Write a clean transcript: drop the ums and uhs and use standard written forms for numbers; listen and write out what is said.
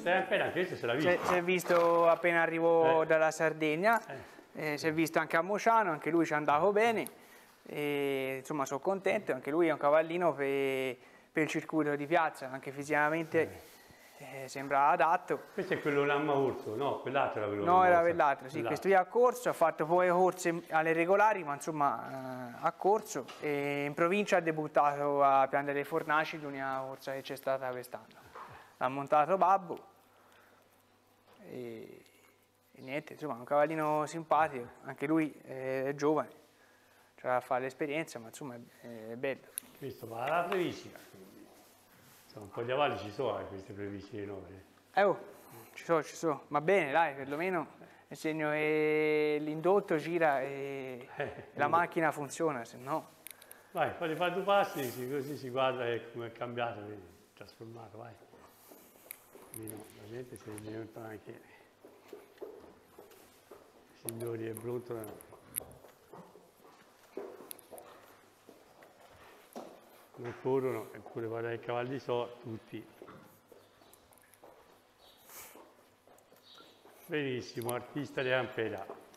questa è appena, questo se l'ha visto. Si è visto appena arrivò dalla Sardegna, si è visto anche a Mociano, anche lui ci è andato bene, e, insomma sono contento, anche lui è un cavallino per il circuito di piazza, anche fisicamente sembra adatto. Questo è quello Lamma Orso, no? Quell'altro era quello. No, era quell'altro, sì, questo qui ha corso, ha fatto poi corse alle regolari, ma insomma ha corso, e in provincia ha debuttato a Pian delle Fornaci, l'unica corsa che c'è stata quest'anno. L'ha montato Babbo e niente, insomma un cavallino simpatico, anche lui è giovane, cioè a fare l'esperienza, ma insomma è bello. Questo va alla Previscina, quindi insomma, un po' di avalli ci sono queste Previscine nuove. Ci sono, ma bene dai, perlomeno nel segno che l'indotto gira e la macchina funziona, se no... Vai, fai due passi, così si guarda come è cambiato, vedi, trasformato, vai. Quindi no, la gente si diventa anche signori e brontolano. Non corrono, eppure guarda i cavalli so, tutti. Benissimo, artista di Ampera.